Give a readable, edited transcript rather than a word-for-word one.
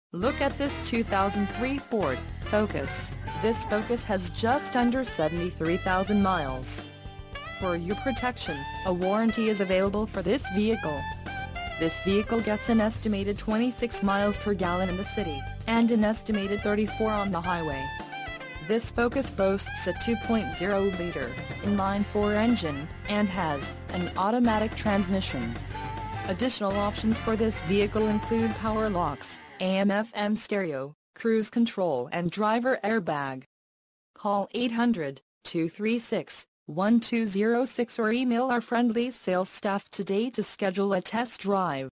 Look at this 2003 Ford Focus. This Focus has just under 73,000 miles. For your protection, a warranty is available for this vehicle. This vehicle gets an estimated 26 miles per gallon in the city, and an estimated 34 on the highway. This Focus boasts a 2.0-liter inline-4 engine, and has an automatic transmission. Additional options for this vehicle include power locks, AM/FM stereo, cruise control and driver airbag. Call 800-236-1206 or email our friendly sales staff today to schedule a test drive.